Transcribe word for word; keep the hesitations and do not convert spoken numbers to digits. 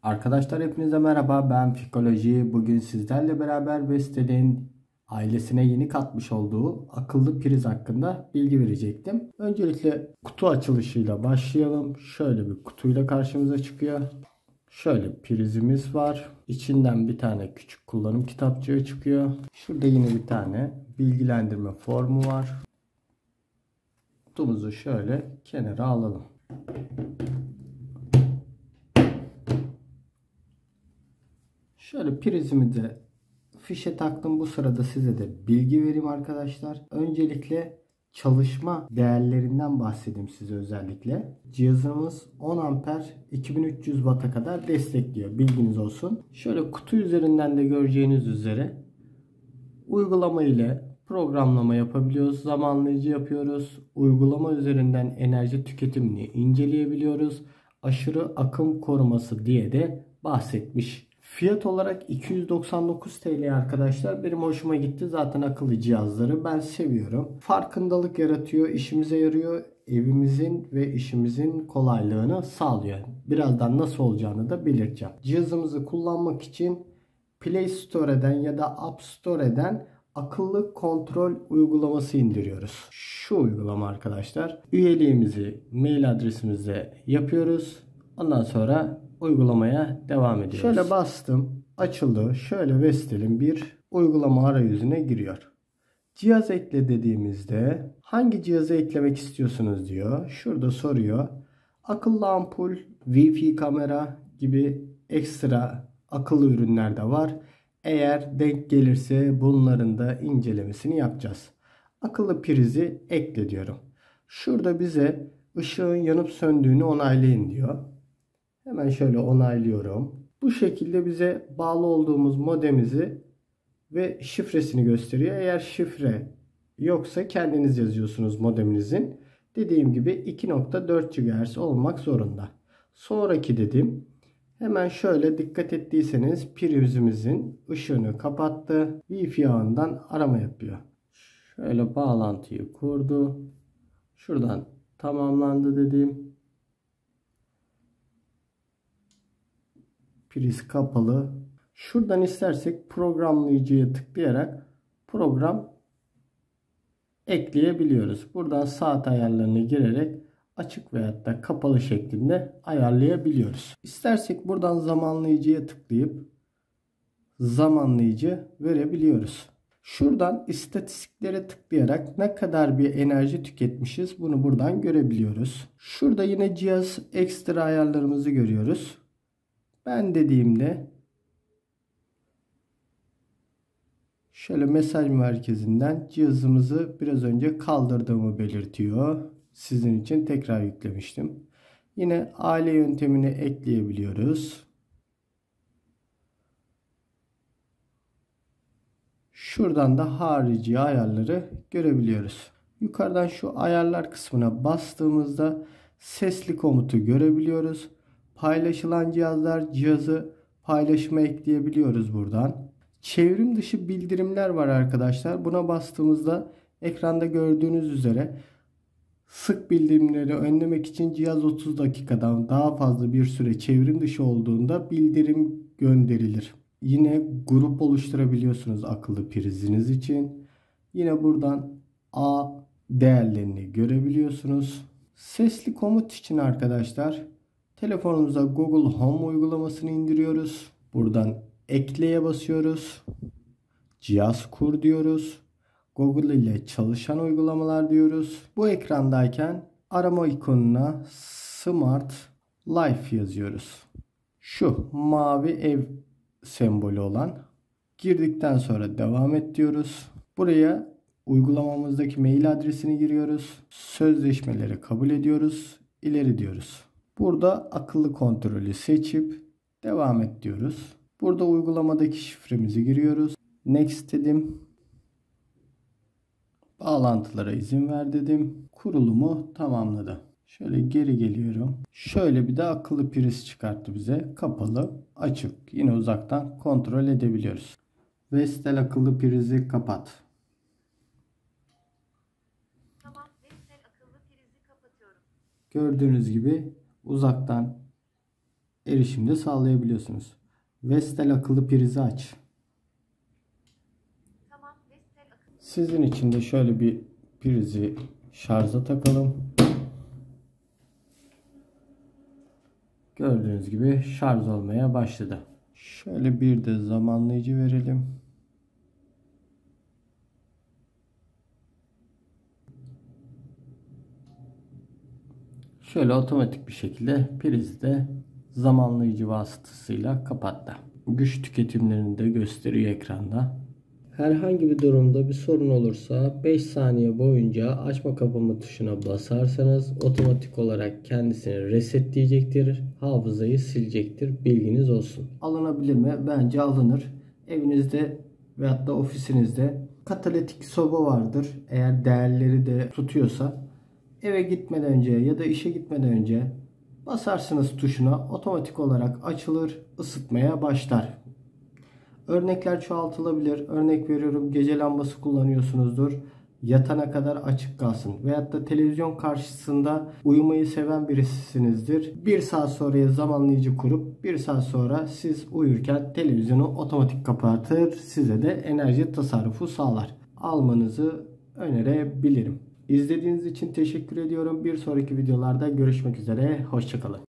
Arkadaşlar hepinize merhaba, ben Fikoloji. Bugün sizlerle beraber Vestel'in ailesine yeni katmış olduğu akıllı priz hakkında bilgi verecektim. Öncelikle kutu açılışıyla başlayalım. Şöyle bir kutuyla karşımıza çıkıyor. Şöyle prizimiz var. İçinden bir tane küçük kullanım kitapçığı çıkıyor. Şurada yine bir tane bilgilendirme formu var. Kutumuzu şöyle kenara alalım. Şöyle prizimi de fişe taktım. Bu sırada size de bilgi vereyim arkadaşlar. Öncelikle çalışma değerlerinden bahsedeyim size özellikle. Cihazımız on amper iki bin üç yüz watt'a kadar destekliyor. Bilginiz olsun. Şöyle kutu üzerinden de göreceğiniz üzere uygulama ile programlama yapabiliyoruz. Zamanlayıcı yapıyoruz. Uygulama üzerinden enerji tüketimini inceleyebiliyoruz. Aşırı akım koruması diye de bahsetmiş. Fiyat olarak iki yüz doksan dokuz TL arkadaşlar. Benim hoşuma gitti. Zaten akıllı cihazları ben seviyorum. Farkındalık yaratıyor, işimize yarıyor. Evimizin ve işimizin kolaylığını sağlıyor. Birazdan nasıl olacağını da belirteceğim. Cihazımızı kullanmak için Play Store'den ya da App Store'den akıllı kontrol uygulaması indiriyoruz. Şu uygulama arkadaşlar. Üyeliğimizi mail adresimizde yapıyoruz. Ondan sonra uygulamaya devam ediyoruz. Şöyle bastım. Açıldı. Şöyle Vestel'in bir uygulama arayüzüne giriyor. Cihaz ekle dediğimizde hangi cihazı eklemek istiyorsunuz diyor. Şurada soruyor. Akıllı ampul, Wi-Fi kamera gibi ekstra akıllı ürünler de var. Eğer denk gelirse bunların da incelemesini yapacağız. Akıllı prizi ekle diyorum. Şurada bize ışığın yanıp söndüğünü onaylayın diyor. Hemen şöyle onaylıyorum. Bu şekilde bize bağlı olduğumuz modemizi ve şifresini gösteriyor. Eğer şifre yoksa kendiniz yazıyorsunuz modeminizin. Dediğim gibi iki nokta dört gigahertz olmak zorunda. Sonraki dedim. Hemen şöyle dikkat ettiyseniz prizimizin ışığını kapattı. Wi-Fi ağından arama yapıyor. Şöyle bağlantıyı kurdu. Şuradan tamamlandı dedim. Priz kapalı. Şuradan istersek programlayıcıya tıklayarak program ekleyebiliyoruz. Buradan saat ayarlarına girerek açık veyahut da kapalı şeklinde ayarlayabiliyoruz. İstersek buradan zamanlayıcıya tıklayıp zamanlayıcı verebiliyoruz. Şuradan istatistiklere tıklayarak ne kadar bir enerji tüketmişiz bunu buradan görebiliyoruz. Şurada yine cihaz ekstra ayarlarımızı görüyoruz. Ben dediğimde şöyle mesaj merkezinden cihazımızı biraz önce kaldırdığımı belirtiyor. Sizin için tekrar yüklemiştim. Yine aile yöntemini ekleyebiliyoruz. Şuradan da harici ayarları görebiliyoruz. Yukarıdan şu ayarlar kısmına bastığımızda sesli komutu görebiliyoruz. Paylaşılan cihazlar cihazı paylaşıma ekleyebiliyoruz buradan. Çevrim dışı bildirimler var arkadaşlar. Buna bastığımızda ekranda gördüğünüz üzere sık bildirimleri önlemek için cihaz otuz dakikadan daha fazla bir süre çevrim dışı olduğunda bildirim gönderilir. Yine grup oluşturabiliyorsunuz akıllı priziniz için. Yine buradan A değerlerini görebiliyorsunuz. Sesli komut için arkadaşlar telefonumuza Google Home uygulamasını indiriyoruz. Buradan ekleye basıyoruz. Cihaz kur diyoruz. Google ile çalışan uygulamalar diyoruz. Bu ekrandayken arama ikonuna Smart Life yazıyoruz. Şu mavi ev sembolü olan. Girdikten sonra devam et diyoruz. Buraya uygulamamızdaki mail adresini giriyoruz. Sözleşmeleri kabul ediyoruz. İleri diyoruz. Burada akıllı kontrolü seçip devam et diyoruz. Burada uygulamadaki şifremizi giriyoruz. Next dedim. Bağlantılara izin ver dedim. Kurulumu tamamladı. Şöyle geri geliyorum. Şöyle bir de akıllı priz çıkarttı bize. Kapalı, açık. Yine uzaktan kontrol edebiliyoruz. Vestel akıllı prizi kapat. Tamam, Vestel akıllı prizi kapatıyorum. Gördüğünüz gibi uzaktan erişimde sağlayabiliyorsunuz. Vestel akıllı prizi aç. Sizin için de şöyle bir prizi şarja takalım. Gördüğünüz gibi şarj olmaya başladı. Şöyle bir de zamanlayıcı verelim. Şöyle otomatik bir şekilde prizi de zamanlayıcı vasıtasıyla kapattı. Güç tüketimlerini de gösteriyor ekranda. Herhangi bir durumda bir sorun olursa beş saniye boyunca açma kapama tuşuna basarsanız otomatik olarak kendisini resetleyecektir. Hafızayı silecektir. Bilginiz olsun. Alınabilir mi? Bence alınır. Evinizde veyahut da ofisinizde katalitik soba vardır. Eğer değerleri de tutuyorsa eve gitmeden önce ya da işe gitmeden önce basarsınız tuşuna, otomatik olarak açılır, ısıtmaya başlar. Örnekler çoğaltılabilir. Örnek veriyorum, gece lambası kullanıyorsunuzdur. Yatana kadar açık kalsın. Veyahut da televizyon karşısında uyumayı seven birisisinizdir. Bir saat sonraya zamanlayıcı kurup bir saat sonra siz uyurken televizyonu otomatik kapatır. Size de enerji tasarrufu sağlar. Almanızı önerebilirim. İzlediğiniz için teşekkür ediyorum. Bir sonraki videolarda görüşmek üzere. Hoşça kalın.